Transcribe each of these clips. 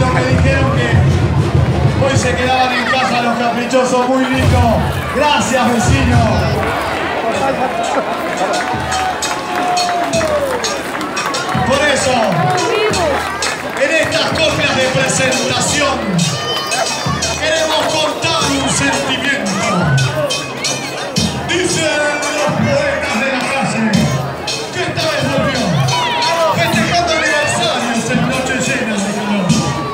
lindo, me dijeron que hoy se quedaban en casa los caprichosos, muy lindo. Gracias, vecino. Por eso, en estas coplas de presentación, queremos contar un sentimiento. Dicen los poetas de la calle que esta vez volvió, festejando aniversarios en noches llenas de calor.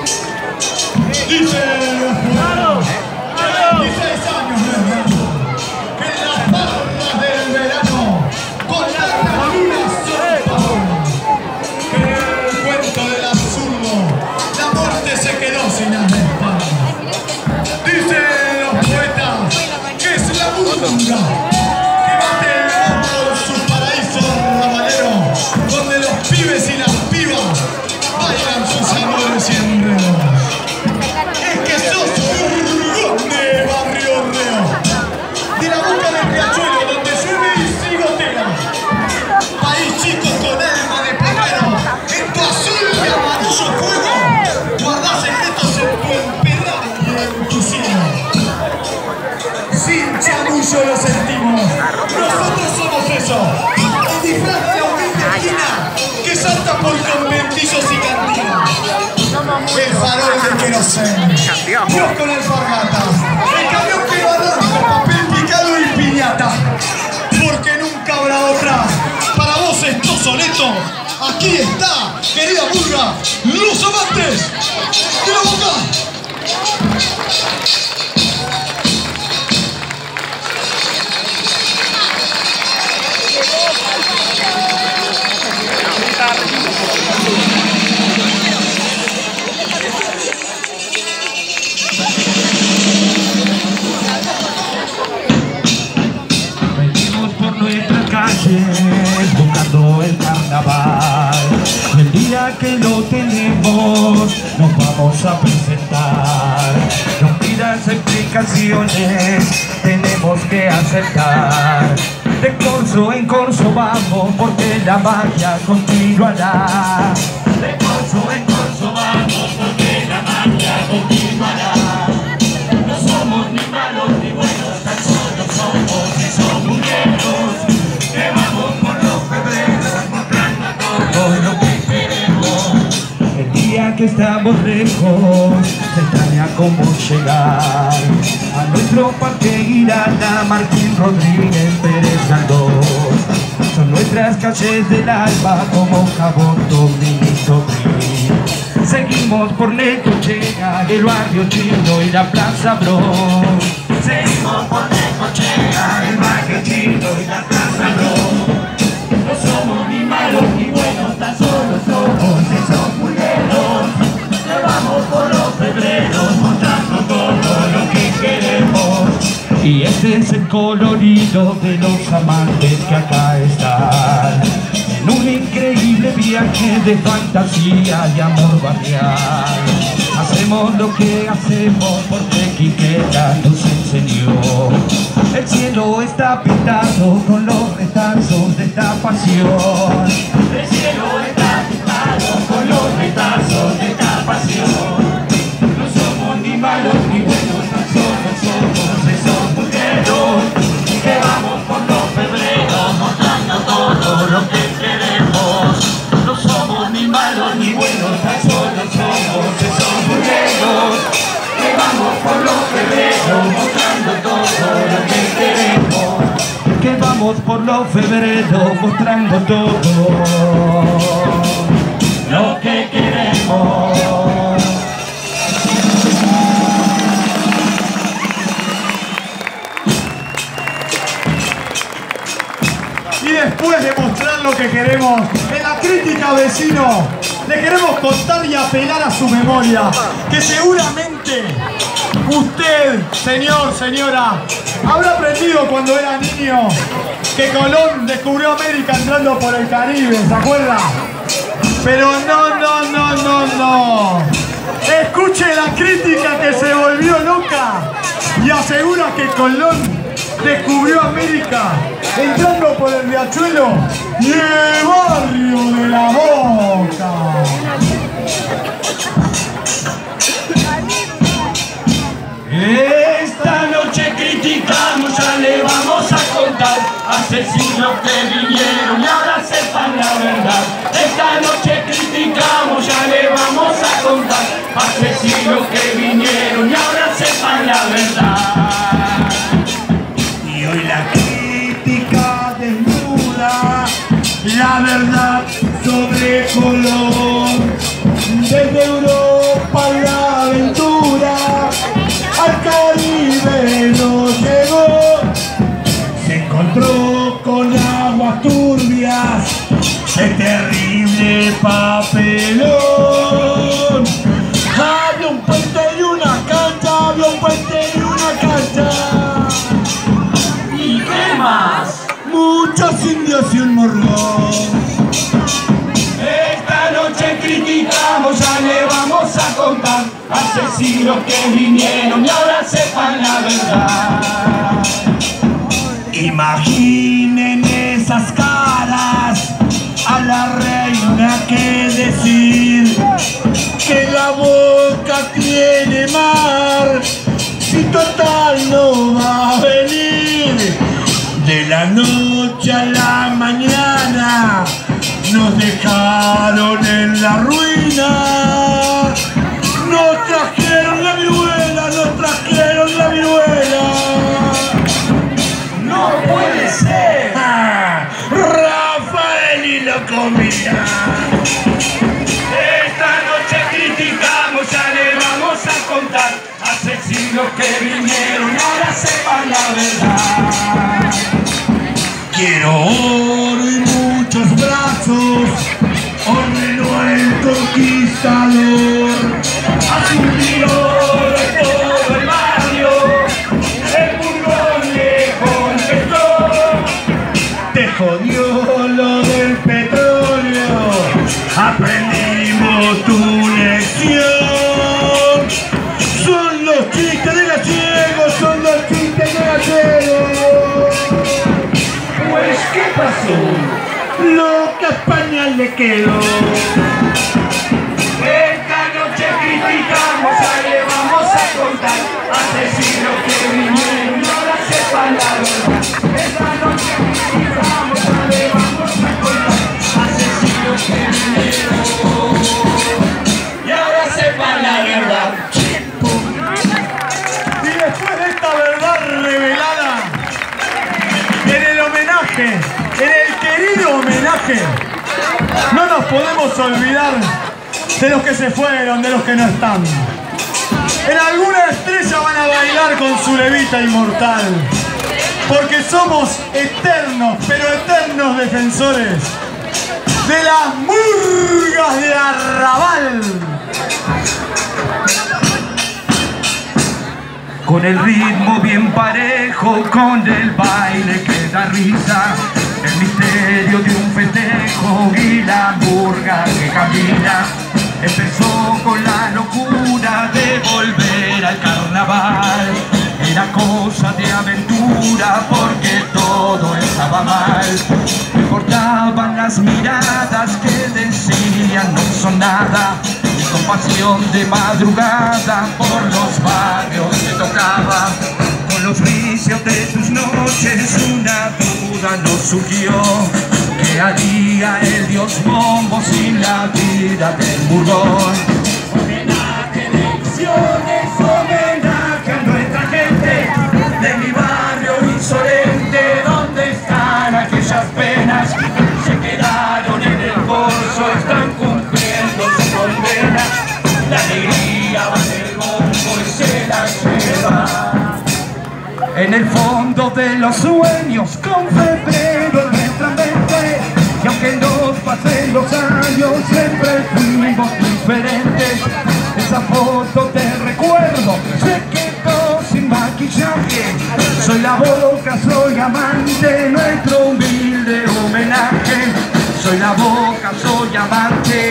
Dicen los poetas que 26 años desde que en las barras del verano con la luna sopa, que en el cuento del absurdo la muerte se quedó sin las espaldas. Dicen los poetas que es la burla que bate el mundo en su paraíso rabalero, donde los pibes y las pibas bailan sus amores y enredos. Es que sos burgón de Barrio Reo, de la boca del riachuelo donde llueve y sigotea. País chico con alma de perrero, en tu azul y amarillo fuego guardás secretos en tu empedado y en tu cielo. Sin chamullo lo sentimos, nosotros somos eso, el disfraz de la humilde esquina que salta por conventillos y cantinas. El farol de querosén, Dios con alpargatas, el camión que lo adorna, papel picado y piñata. Porque nunca habrá otra, para vos esto soleto, aquí está, querida burga, los amantes de la boca. Venimos por nuestras calles buscando el carnaval. El día que lo tenemos nos vamos a presentar. No pidas explicaciones, tenemos que aceptar. De corso en corso vamos porque la magia continuará. De corso en corso vamos porque la magia continuará. No somos ni malos ni buenos, tan solo somos esos muñecos que vamos por los febreros mostrando todo lo que queremos. El día que estamos lejos se extraña cómo llegar a nuestro parque Irana, Martín Rodríguez, Pérez Galdós. Son nuestras calles del alma como Jabón, Dominito Brin. Seguimos por Necochea, el barrio chino y la Plaza Bron. Seguimos por Necochea, el barrio chino y la Plaza Bron. No somos ni malos ni buenos, tan solo somos esos mulleros que vamos por los febreros mostrando todo lo que queremos. Y este es el colorido de los amantes que acá están, en un increíble viaje de fantasía y amor barrial. Hacemos lo que hacemos porque Quiquera nos enseñó. El cielo está pintado con los retazos de esta pasión. El cielo está pintado con los retazos de esta pasión. No somos ni malos ni buenos, tan solo somos esos mujeros que vamos por los febreros mostrando todo lo que queremos. No somos ni malos ni buenos, tan solo somos esos mujeros que vamos por los febreros mostrando todo lo que queremos. Que vamos por los febreros mostrando todo lo que queremos. Y después de mostrar lo que queremos, en la crítica, vecino, le queremos contar y apelar a su memoria, que seguramente usted, señor, señora, habrá aprendido cuando era niño que Colón descubrió América entrando por el Caribe, ¿se acuerda? Pero no. Escuche la crítica que se volvió loca y asegura que Colón descubrió América entrando por el riachuelo y el barrio de la Boca. los que vinieron y ahora sepan la verdad. Esta noche criticamos, ya le vamos a contar. Hace siglos que vinieron y ahora sepan la verdad. Y hoy la crítica desnuda la verdad sobre Colón. Desde Europa la aventura al Caribe no llegó. Se encontró con aguas turbias, el terrible papelón. Había un puente y una cancha, había un puente y una cancha. ¿Y qué más? Muchos indios y un morlón. Esta noche criticamos, ya le vamos a contar. Hace siglos que vinieron y ahora sepan la verdad. Imaginen esas caras, a la reina que decir que la boca tiene mar, si total no va a venir. De la noche a la mañana nos dejaron en la ruina. Nos trajeron la viruela, nos trajeron la viruela. ¡No puede ser! Rafael y lo comía. Esta noche criticamos, ya le vamos a contar. Hace siglos que vinieron y ahora sepan la verdad. Quiero oro y muchos brazos, ordeno el conquistador. Asumió de todo el barrio, el burgón le contestó. Te jodió lo del petróleo, aprendimos tu lección. Son los chistes de gallegos, son los chistes de gallegos. Pues, ¿qué pasó? Lo que a España le quedó. Esta noche criticamos, ya le vamos a contar. Hace siglos que vinieron y ahora sepan la verdad. Esta noche criticamos, ya le vamos a contar. Hace siglos que vinieron y ahora sepan la verdad. Y después de esta verdad revelada, en el homenaje, en el querido homenaje, no nos podemos olvidar de los que se fueron, de los que no están. En alguna estrella van a bailar con su levita inmortal, porque somos eternos, pero eternos defensores de las murgas de Arrabal. Con el ritmo bien parejo, con el baile que da risa, el misterio de un festejo y la murga que camina. Empezó con la locura de volver al carnaval. Era cosa de aventura porque todo estaba mal. Me cortaban las miradas que decían no son nada. Y con pasión de madrugada por los barrios se tocaba. Con los vicios de tus noches una duda nos surgió. ¿Qué haría el dios Mombo sin la vida del burgón? Homenaje de ilusiones, homenaje a nuestra gente de mi barrio insolente. ¿Dónde están aquellas penas? Se quedaron en el corso, están cumpliendo su condena. La alegría va del bombo y se la lleva. En el fondo de los sueños con febrero en nuestra mente. Y aunque nos pasen los años siempre fuimos diferentes. Esa foto te recuerdo, se quedó sin maquillaje. Soy la boca, soy amante, nuestro humilde homenaje. Soy la boca, soy amante.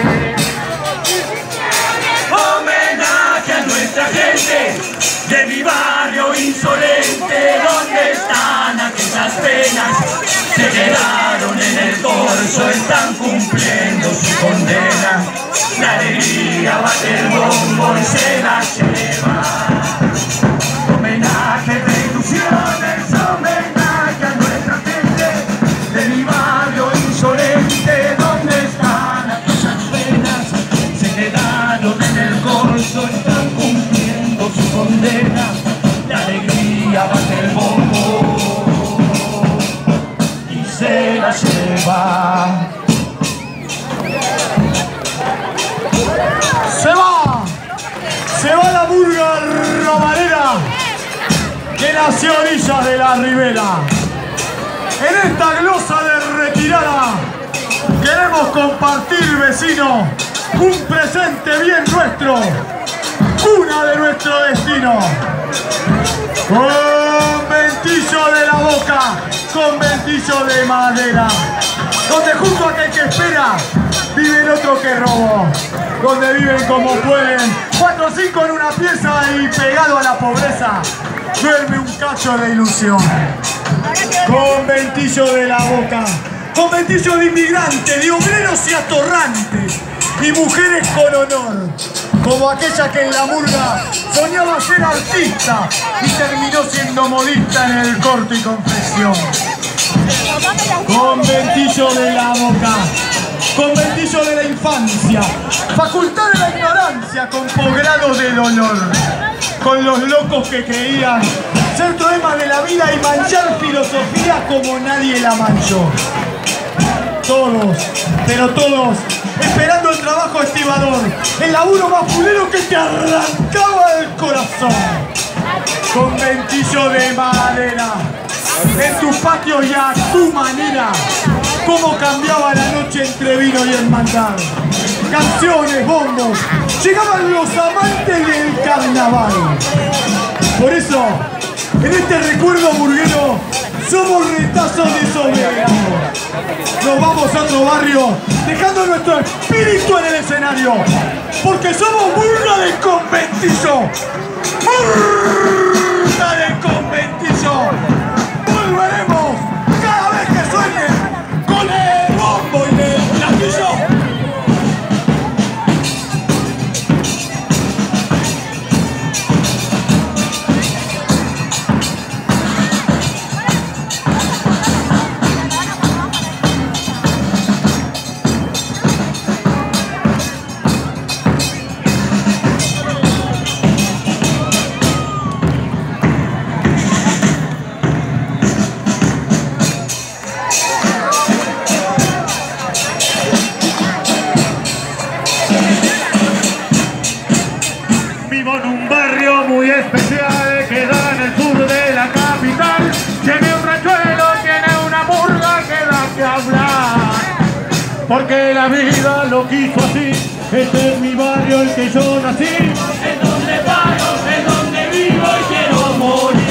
Homenaje a nuestra gente de mi barrio insolente. ¿Dónde están aquellas penas? Se quedaron en el torso, están cumpliendo su condena. La alegría bate el bombo y se la lleva. Homenaje de ilusiones, homenaje a nuestra gente eso están cumpliendo su condena. La alegría bate el bombo y se la lleva. Se va la murga ramarera que nació a orillas de la ribera. En esta glosa de retirada queremos compartir, vecino, un presente bien nuestro, cuna de nuestro destino. Conventillo de la boca, conventillo de madera, donde junto a aquel que espera viven otro que robó, donde viven como pueden, 4 o 5 en una pieza y pegado a la pobreza duerme un cacho de ilusión. Conventillo de la boca, conventillo de inmigrantes, de obreros y atorrantes, y mujeres con honor, como aquella que en la murga soñaba ser artista y terminó siendo modista en el corte y confección. Conventillo de la boca, conventillo de la infancia, facultad de la ignorancia con posgrado de dolor, con los locos que creían ser poemas de la vida y manchar filosofía como nadie la manchó. Todos, pero todos, esperando el trabajo estibador, el laburo más fulero que te arrancaba el corazón. Conventillo de madera, en tus patios y a tu manera, cómo cambiaba la noche entre vino y hermandad. Canciones, bombos, llegaban los amantes del carnaval. Por eso, en este recuerdo burguero, somos retazos de soberano. Nos vamos a otro barrio, dejando nuestro espíritu en el escenario, porque somos murga de conventillo. ¡Murga de conventillo! Volveremos cada vez que sueñen con el bombo y el platillo. Vivo en un barrio muy especial que da en el sur de la capital. Tiene un ranchuelo, tiene una murga que da que hablar, porque la vida lo quiso así. Este es mi barrio, el que yo nací, es donde paro, es donde vivo y quiero morir.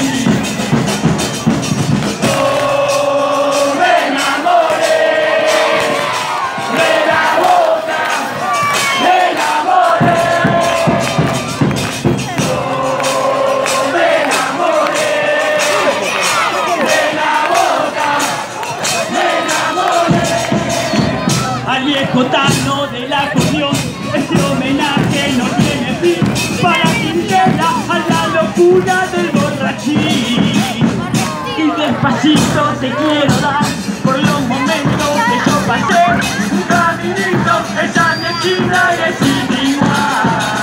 Cotano de la cuestión, este homenaje no tiene fin, para Quintela a la locura del borrachín. Y despacito te quiero dar por los momentos que yo pasé, un caminito, esa esquina y es sin igual.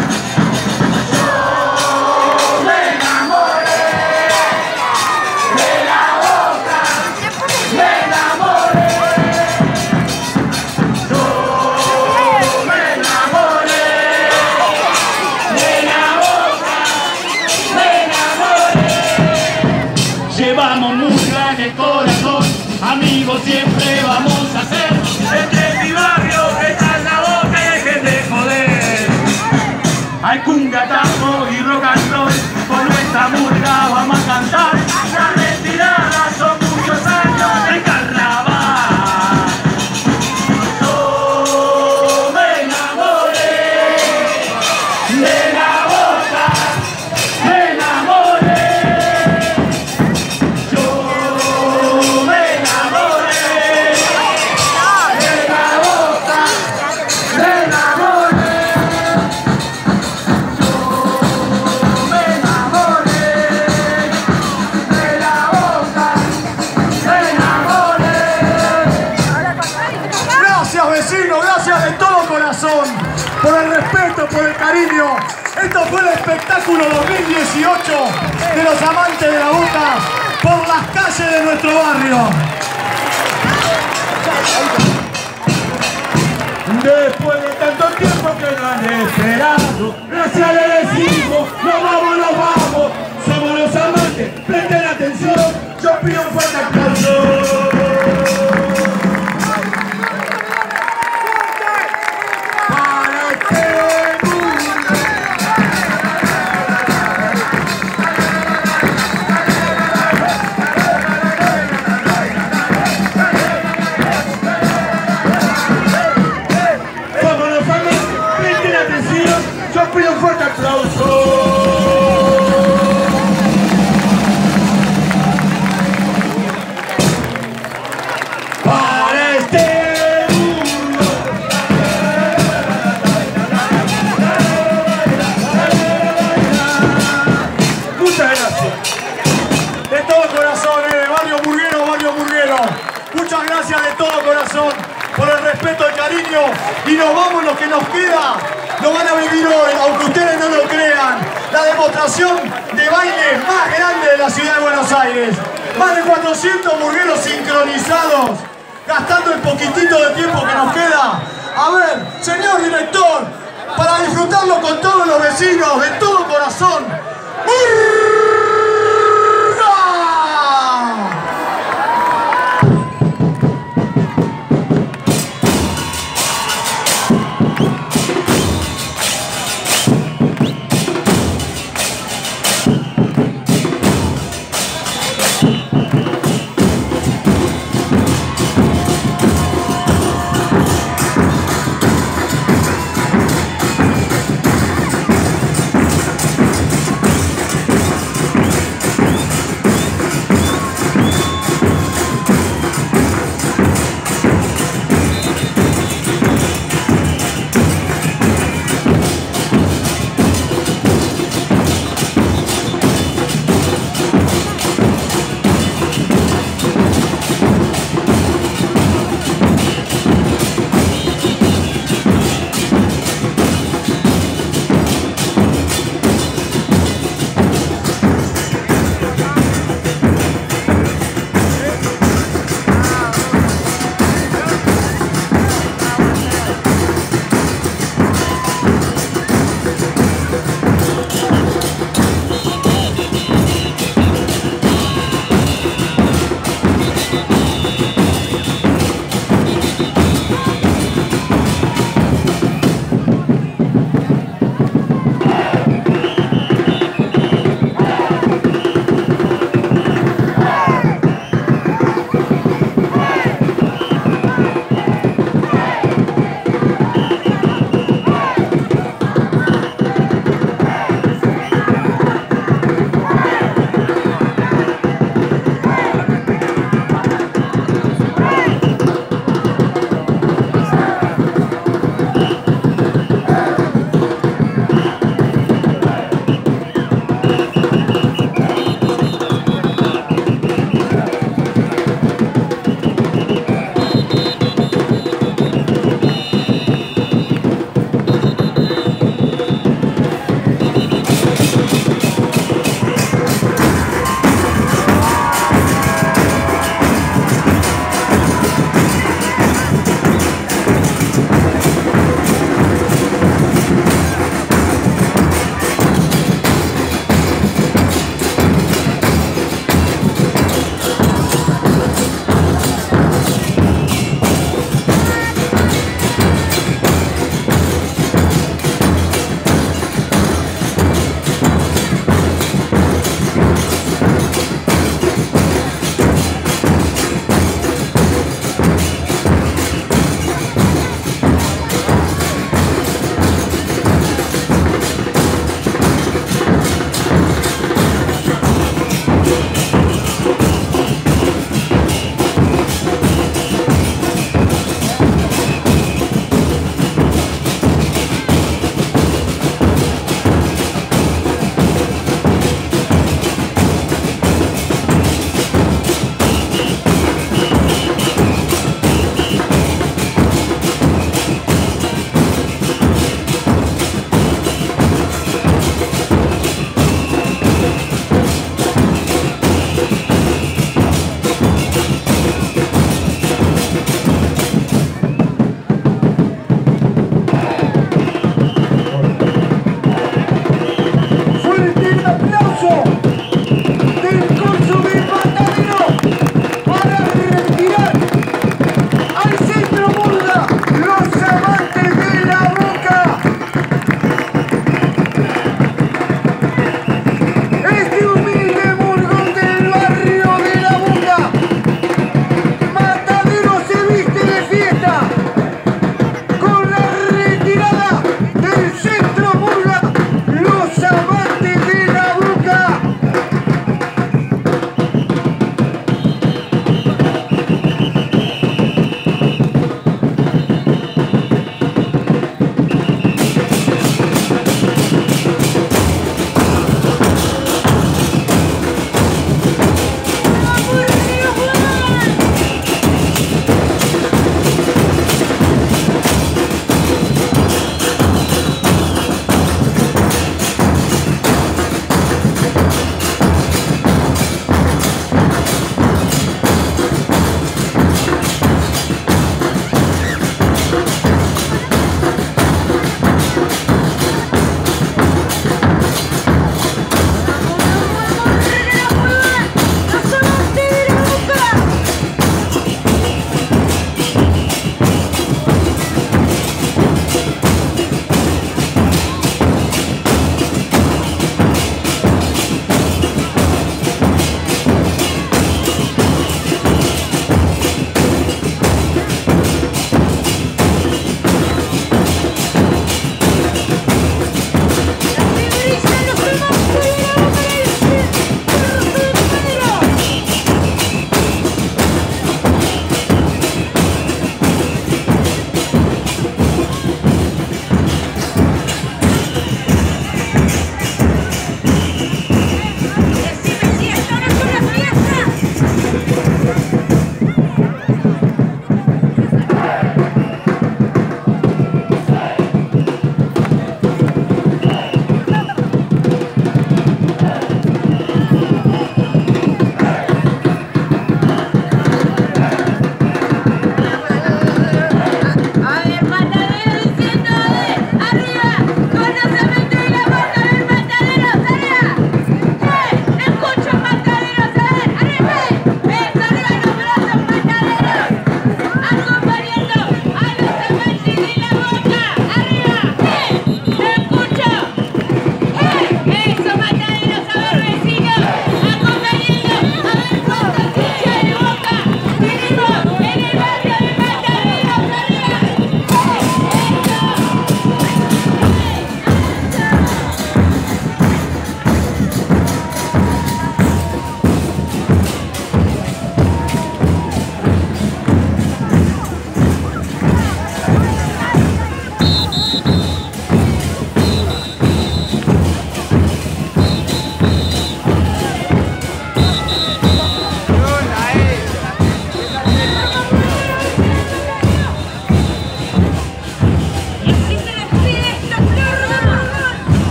Llevamos murga en el corazón, amigos siempre vamos a ser. Este es mi barrio, esta es la boca y dejen de joder. Hay cunga, tango y rock and roll, con nuestra murga vamos a cantar. La retirada son muchos años de carnaval. Yo me enamoré de la boca, me enamoré. Gracias, vecino, gracias de todo corazón, por el respeto, por el cariño. Esto fue el espectáculo 2018 de los amantes de la Boca por las calles de nuestro barrio. Después de tanto tiempo que no han esperado, gracias le decimos, nos vamos, somos los amantes, presten atención, yo pido un fuerte aplauso. Yo pido un fuerte aplauso. Para este mundo. Muchas gracias. De todo corazón, Barrio Murguero. Muchas gracias de todo corazón por el respeto, el cariño. Y nos vamos, lo que nos queda. Lo van a vivir hoy, aunque ustedes no lo crean. La demostración de baile más grande de la ciudad de Buenos Aires. Más de 400 murgueros sincronizados, gastando el poquitito de tiempo que nos queda. A ver, señor director, para disfrutarlo con todos los vecinos, de todo corazón,